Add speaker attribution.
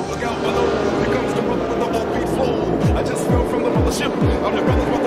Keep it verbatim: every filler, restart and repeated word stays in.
Speaker 1: Look out below, here comes the brother with the offbeat flow. I just fell from the mothership. I'm the brother.